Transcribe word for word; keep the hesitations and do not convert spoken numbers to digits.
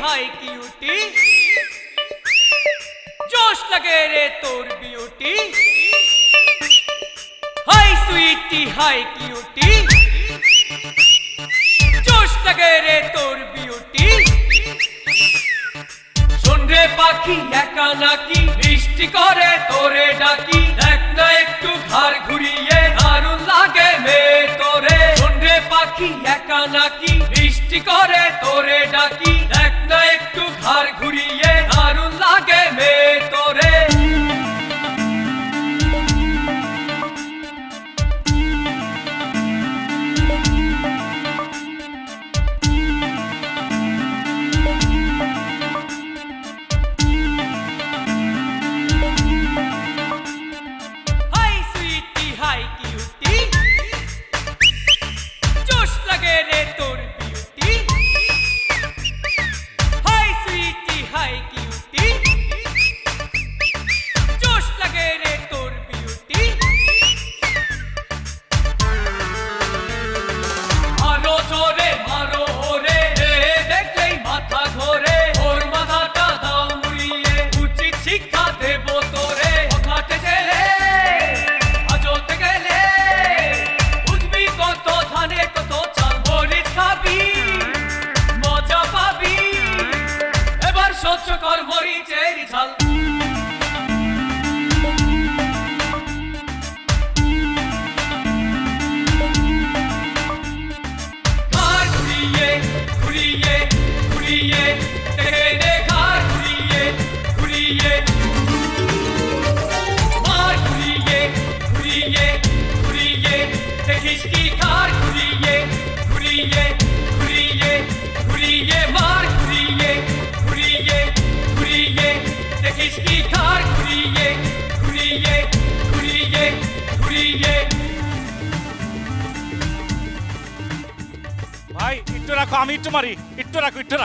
हाय cutie, जोश लगे रे तोर beauty. Hi sweetie hi cutie, जोश लगे रे तोर ब्यूटी। শোন রে পাখি একা নাকি বৃষ্টি করে তোরে ডাকি, দেখ না একটু ঘাড় ঘুরিয়ে দারুণ লাগে মেয়ে তোরে। শোন রে পাখি একা নাকি বৃষ্টি করে তোরে ডাকি, দেখ না একটু ঘাড় ঘুরিয়ে দারুণ লাগে মেয়ে তোরে। ভাই একটু রাখো, আমি একটু মারি, একটু রাখো, একটু